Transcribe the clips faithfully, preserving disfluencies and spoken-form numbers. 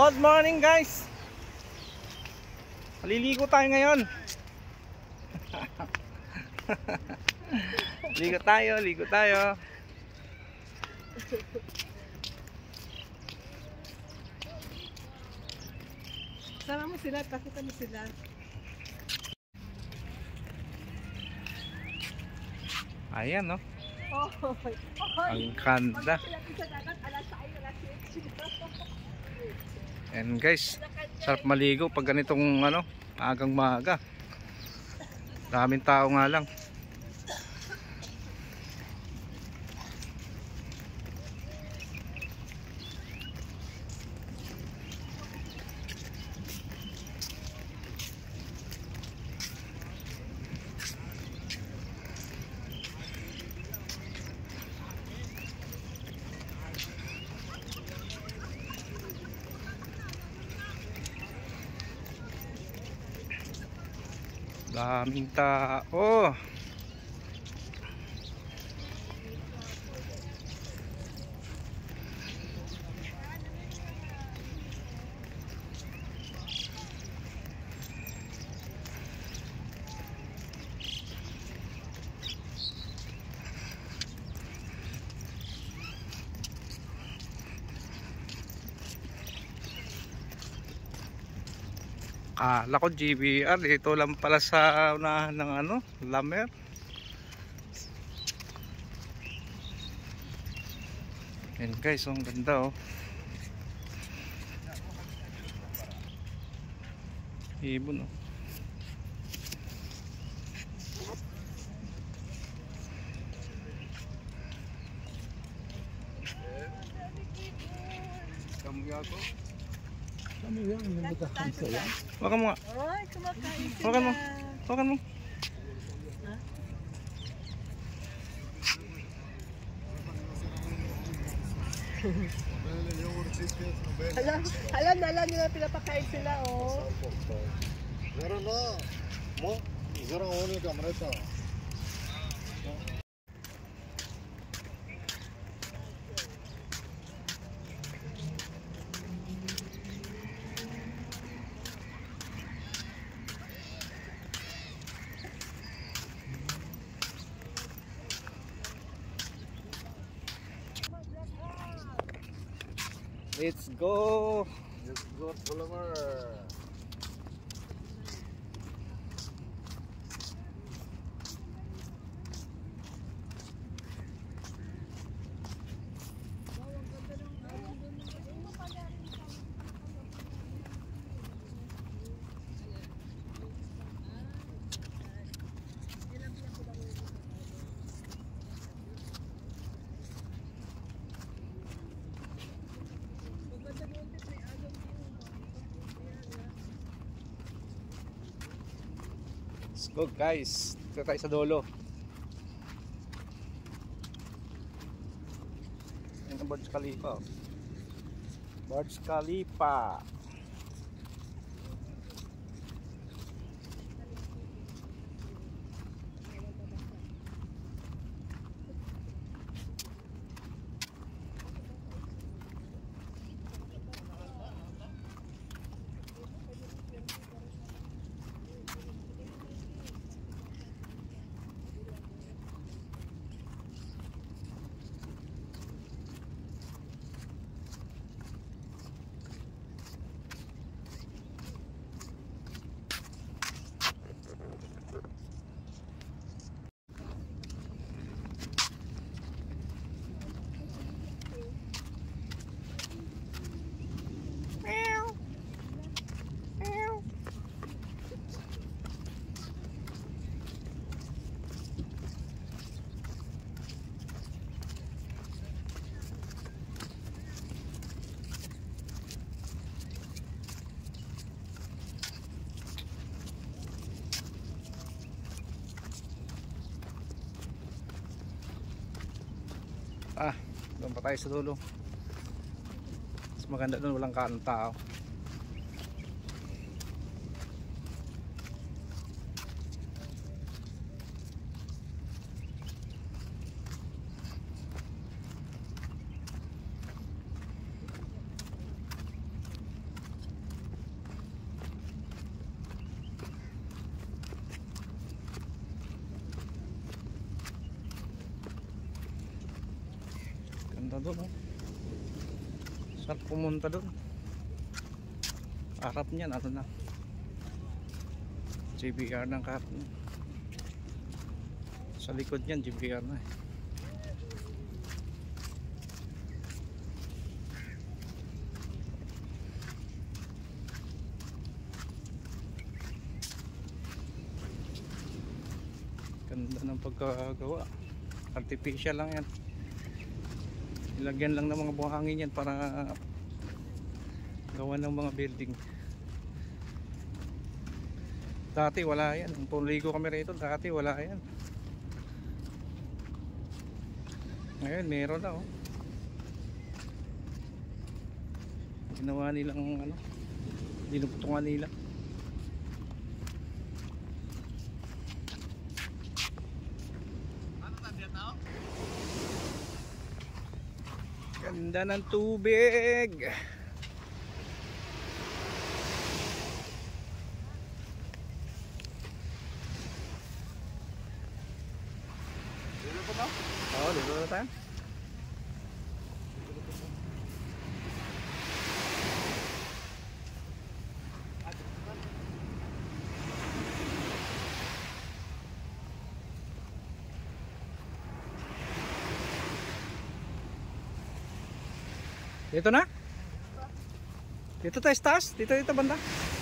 Good morning guys. Maliligo tayo ngayon. Ligo tayo, ligo tayo. Sama mo sila, pakita mo sila. Ayan no. Oh, oh, ang ganda. And guys, sarap maligo pag ganitong ano, agang maaga. Daming tao nga lang. Daming tao. Kala ko G B R, ito lang pala sa unahan ng ano, Lamer. Yan guys, ang ganda oh. Ibon oh. Kamu ako? Kamu yan, nagtahan sa yan. Wakan mo nga. Ay, kumakain sila. Wakan mo. Wakan mo. Alam, alam na alam nila pinapakain sila, oh. Zara na. Mo, zara oone ka mareta. Let's go. Let's go Pulamer. Let's go guys. Dito tayo sa dulo. Yan ang Burj Khalifa. Burj Khalifa. Ah, doon pa tayo sa dulo. Mas maganda doon, walang kaano tao. doon, oh. Sarap pumunta doon. Harap niyan, ano na, J B R ng harap niyan. Sa likod niyan, J B R na eh. Ganda ng pagkagawa. Artificial lang yan. Ilagyan lang ng mga buhangin yan para gawa ng mga building. Dati wala yan. Nung puligo kami rito, dati wala yan. Ngayon meron na, oh. Ginawa nilang ano, dinuputungan nila. Ganda ng tubig. Oo, dito na tayo. Dito na? Dito tayo sa taas? Dito dito banda?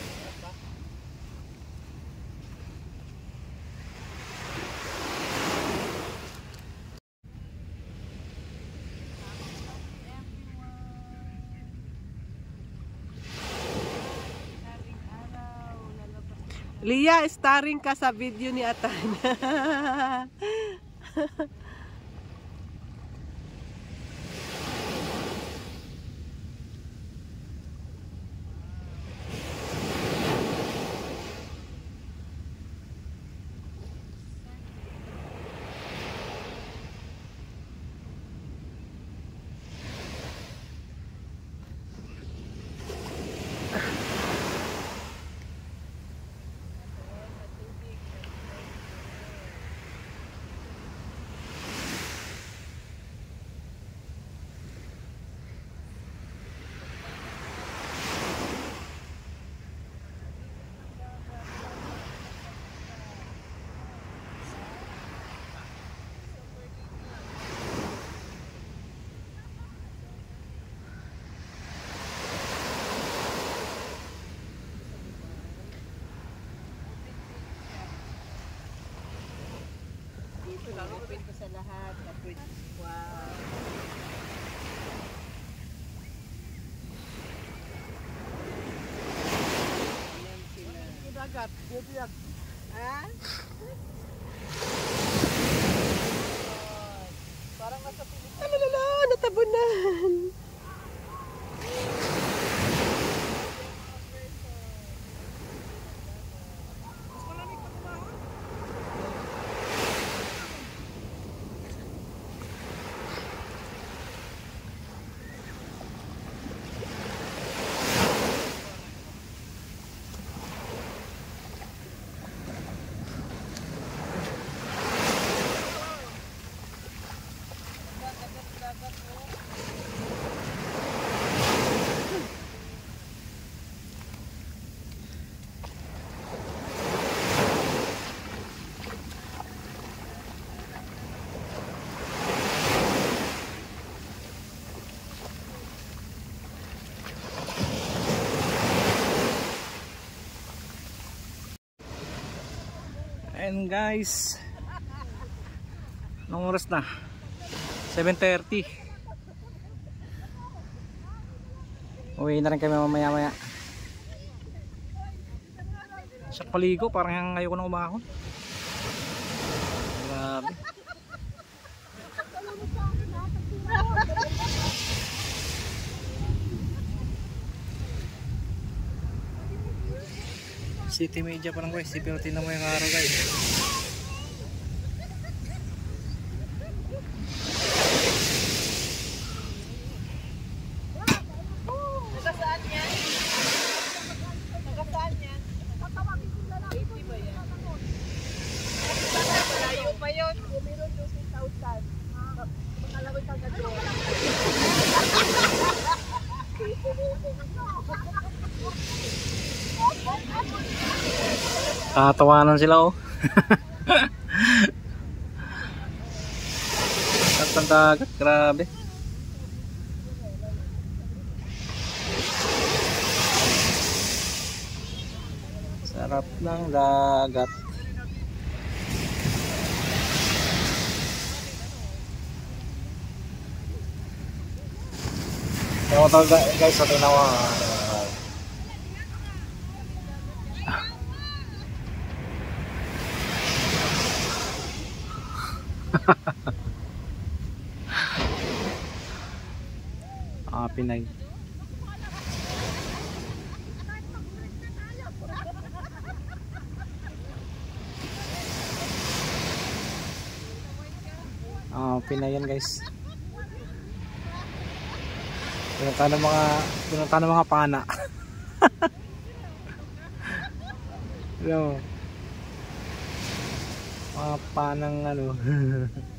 Lia, starring ka sa video ni Atan. Open ko sa lahat. Wow. Ayan sila. Dagat. Ha? Parang nasa Pilipinas. Alalala, natabunan. And guys, anong oras na? seven thirty. Uwi na rin kami mamaya maya. Sa paligo, parang ayoko na umahon. Grabe. City media parang guys, pero tingnan mo yung araw guys. Nakasaan yan? Nakasaan yan? eighty ba yan? Malayo pa yun. Meron two thousand. Pangalawin ka gano'n. Katawanan sila oh. At ang dagat, grabe. Sarap ng dagat. Ewan ko guys, sa tinawa. Ah, Pinay. Ah, Pinay yan guys. Pinunta ng mga pinunta ng mga pana. Yo. Mga panang ano.